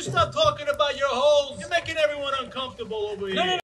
you stop talking about your holes? You're making everyone uncomfortable over here. No,